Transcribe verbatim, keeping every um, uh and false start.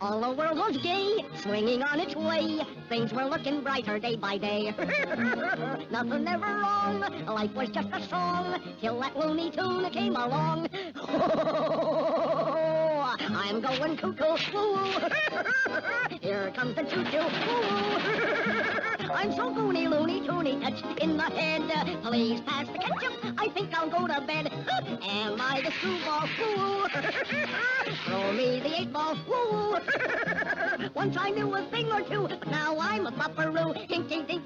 All the world was gay, swinging on its way. Things were looking brighter day by day. Nothing ever wrong, life was just a song, till that Looney Tune came along. I'm going cuckoo, woo. Here comes the choo-choo, woo. I'm so goony, loony, toony, touched in the head. Please pass the ketchup, I think I'll go to bed. Am I the screwball, woo? Throw me the eight ball, woo. Once I knew a thing or two, but now I'm a buffaroo. Dink, dink, dink.